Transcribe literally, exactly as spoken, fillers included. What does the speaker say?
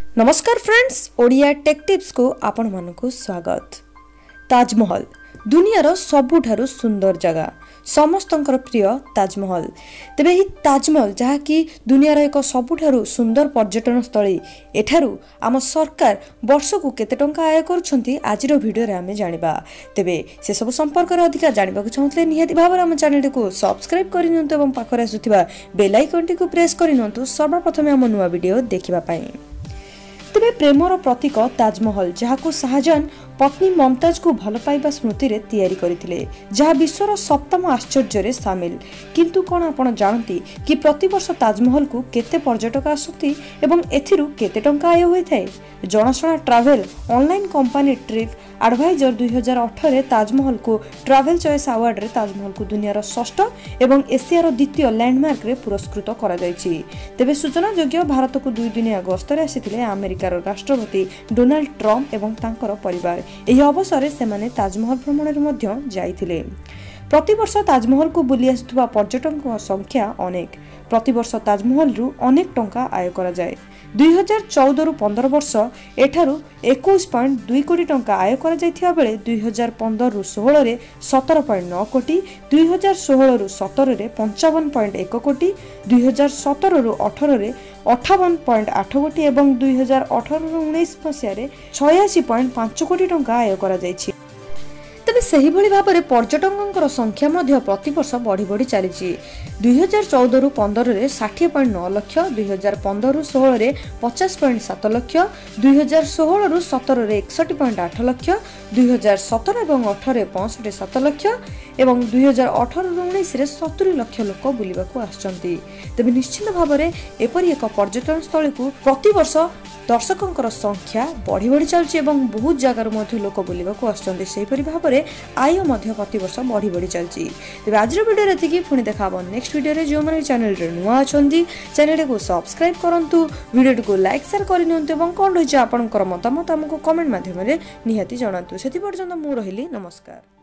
नमस्कार friends, Odia take tips को आपण मानकु स्वागत। ताजमहल दुनियार सबुठारु सुंदर जगह, समस्तंकर प्रिय ताजमहल। तेबे ही ताजमहल जहा कि दुनियार एक सबुठारु सुंदर पर्यटन स्थली, एठारु आम सरकार वर्ष को केते टंका आय करूछंती आजिरो वीडियो रे आमे जानिबा। तेबे से सब संपर्क रे अधिक जानिबा को चाहतले निहाती भाबरे आम चैनल को सब्सक्राइब करि नियंतु एवं पाखरे आसुथिबा बेल आइकन टी को प्रेस करि नियंतु सर्वप्रथमे आम नुवा वीडियो देखिबा पई। तेबे प्रेमर प्रतीक ताजमहल जहां शाहजहां पत्नी मुमताज को भल पाइबा स्मृति रे तैयारी करथिले, जहां विश्वर सप्तम आश्चर्य रे शामिल। किंतु कोन आपण जानती कि प्रति वर्ष ताजमहल को केते पर्यटक आसुती एवं एथिरु केते टंका आय होई थाए। जनाशुना travel online company TripAdvisor दुई हजार अठारह रे ताजमहल को ट्रैवल चॉइस अवार्ड रे ताजमहल को दुनियार षष्ठ एवं एशियार द्वितीय लैंडमार्क रे पुरस्कृत करा जायछि। तेबे सूचना योग्य भारत को दुई दिनिया गस्त रे आसिथिले अमेरिकार राष्ट्रपति डोनाल्ड ट्रम्प एवं तांकर परिवार। एही अवसर रे सेमाने ताजमहल भ्रमण रे मध्य जाइथिले। प्रति वर्ष ताजमहल को बुली आसुवा पर्यटक संख्या अनेक। प्रति वर्ष ताजमहल रु अनेक टंका आय करा जाय। दुई हजार चौदह रु पंद्रह वर्ष एठारु इक्कीस पॉइंट दुई कोटी टंका आय करा जायथिया बेले दुई हजार पंद्रह रु सोलह रे सत्रह पॉइंट नौ कोटी, दुई हजार सोलह रु सत्रह रे पंचावन पॉइंट एक कोटी, दुई हजार सत्रह रु अठारह रे अठावन पॉइंट आठ कोटी एवं दुई हजार अठारह रु उन्नीस मसिया रे छियासी पॉइंट पाँच कोटी टंका आय करा जायछि। तेबे सही भली भाबरे पर्यटकंकर संख्या मध्य प्रति वर्ष बढ़ी बढ़ी चली। दुई हजार चौदह रु पंद्रह रे षाठी पॉइंट नौ लाख, दुई हजार पंद्रह रु सोलह रे पचास पॉइंट सात लाख, दुई हजार सोलह रु सत्रह रे इकसठ पॉइंट आठ लाख, दुई हजार सत्रह एवं अठारह रे पैंसठ सात लाख एवं दुई हजार अठारह रु उन्नीस रे सत्तर लाख लोक बुलिबाकू आछंती। तेबे निश्चित भाबरे एपरि एक पर्यटन स्थली को प्रति वर्ष दर्शकों संख्या बढ़ी बढ़ी चलछि एवं बहुत जगार मध्य लोक बुलिबाकू आछंती। सेहिपरि भाबरे आय मध्य प्रति वर्ष बढ़ी बढ़ी चलछि। तेबे आजिर वीडियो रे एतिकी, पुणी देखाबो नेक्स्ट वीडियो रे। जो माने चैनल रे नुवा अछंती चैनल को सब्सक्राइब करंतु, वीडियो को लाइक शेयर करिनंतु एवं कोन रहिछ आपनकर मतामत हमको कमेंट माध्यम रे निहाती जणांतु। सेति पर्यंत मु रहिली, नमस्कार।